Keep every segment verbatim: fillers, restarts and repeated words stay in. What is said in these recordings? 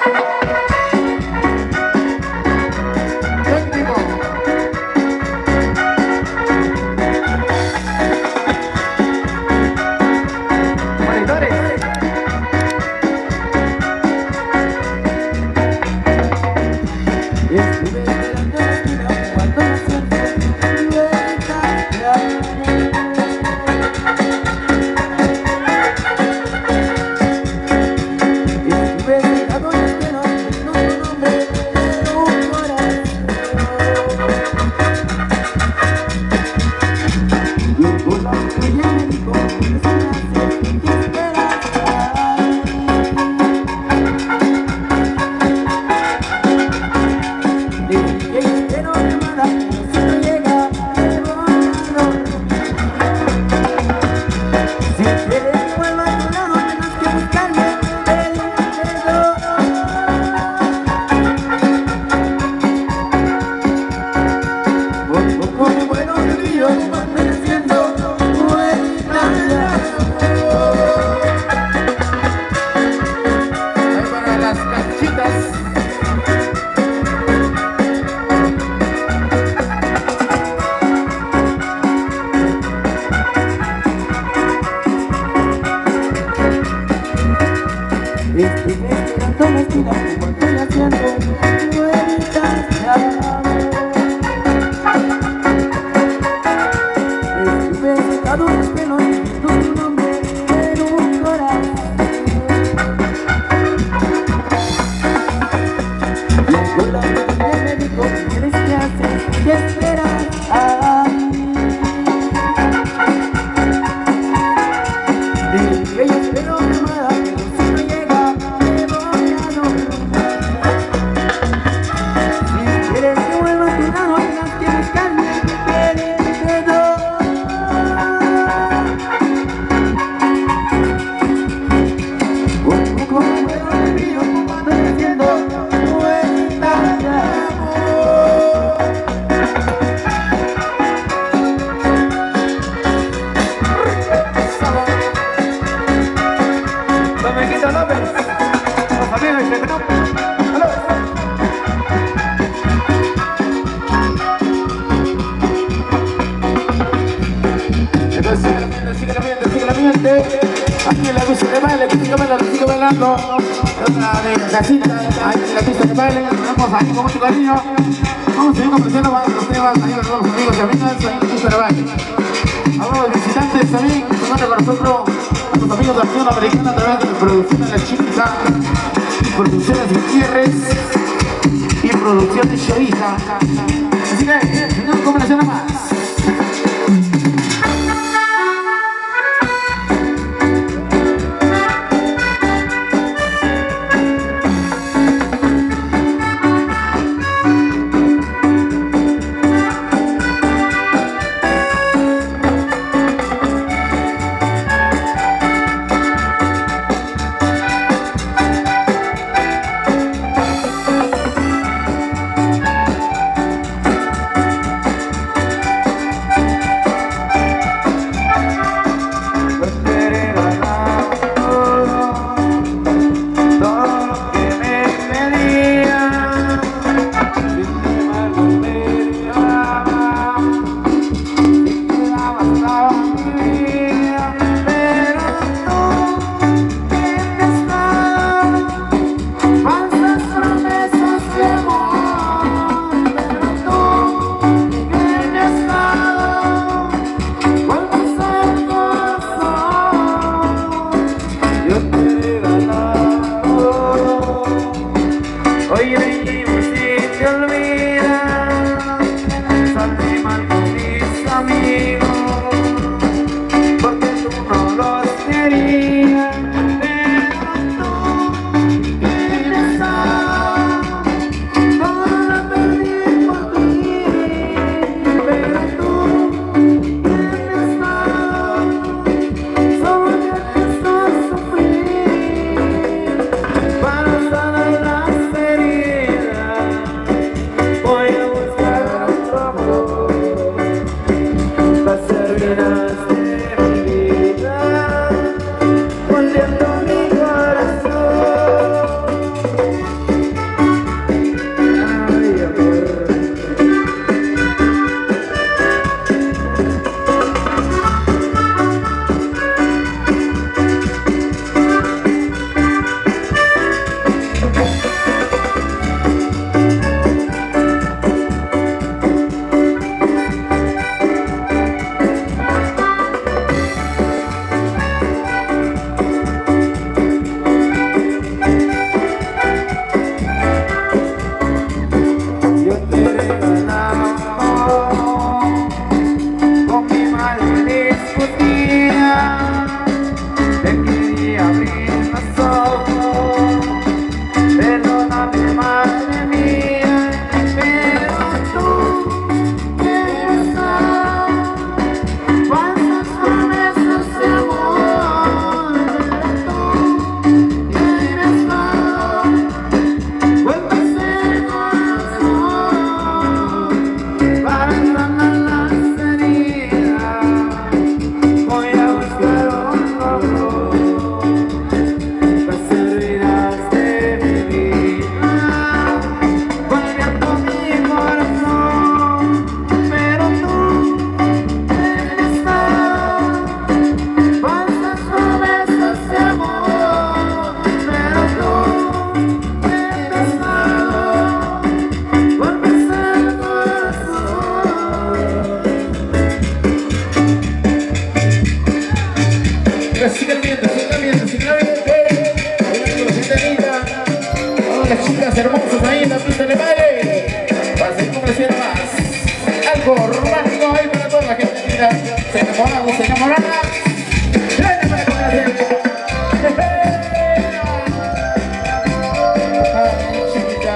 Aquí en la pista de baile, que sigue bailando, sigue bailando. Es una de casita, ahí en la pista de baile, tenemos aquí con mucho cariño. Vamos a seguir complaciendo más los temas, ahí con los amigos y amigas, ahí en la pista de baile. A los visitantes también, que se encuentran con nosotros, a los amigos de la Unión Americana a través de la producción de La Chica, Producciones Gutiérrez y Producciones Chavija. Así que, tenemos complaciendo más. todas las chicas hermosas ahí en la pista de baile. Para seguir complaciendo más. Algo romántico ahí para toda la gente linda. Se enamoran, se enamoran. Gracias para complacer. Ay, chiquita.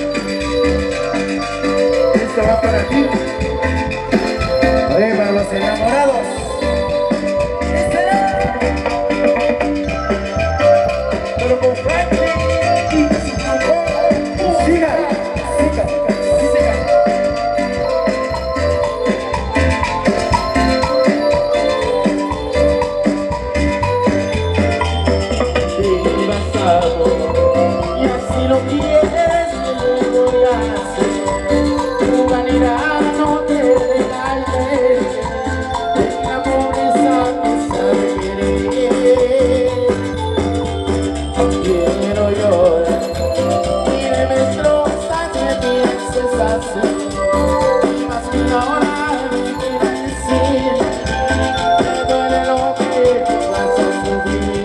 Esto va para ti. Oye, para los enamorados. Pero con Franklin y su grupo. Siga, siga, siga. Mi pasado, y así lo quieres, te voy a hacer. Tu vanidad no te regañe, en la pobreza no sabe querer. Quiero llorar y me destroza que pienses así. Y más que ahora me quiero decir, me duele lo que vas a sufrir.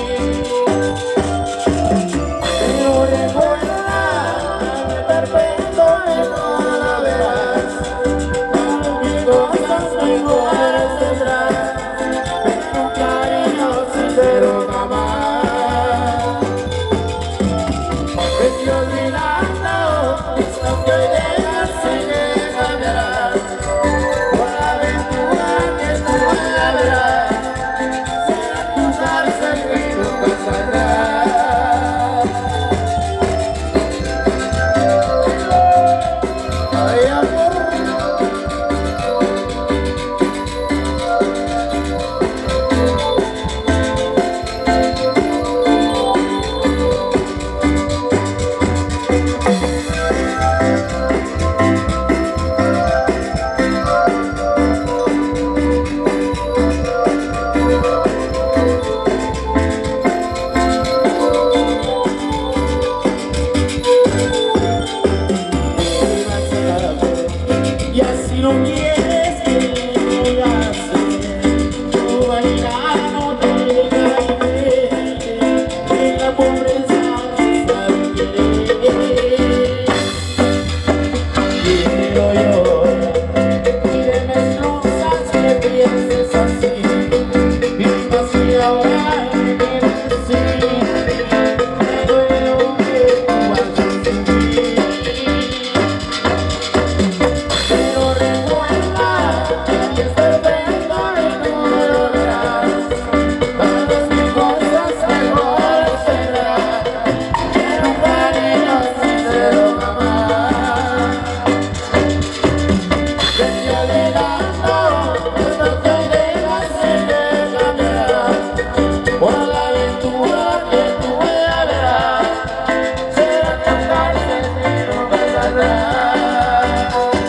Pero recuerda que perfecto es toda la verás. Mil cosas mejores tendrás, pero un cariño sincero jamás. Vete olvidando, esto que dejas se que cambiarás. Por la aventura que tú ya verás, será tu cárcel que nunca saldrás. Ay, amor. Y así lo quieres, que voy a hacer. Tu vanidad no te engañe, en la pobreza no sabe querer. Quiero llorar y de destrozas que pienses así. Y más que ahora me quieres decir, me duele lo que tú vas a sufrir. Pero recuerda que es perfecto y no lo verás. Todas mis cosas mejores tendrás, pero un cariño sincero jamás. Vete olvidando, esto que dejas se te cambiará. Por la aventura que tú ya verás, será tu cárcel que nunca saldrás.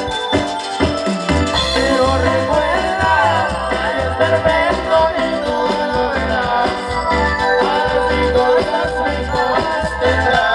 Pero recuerda que es perfecto y tú lo verás. A las mil cosas mejores tendrás.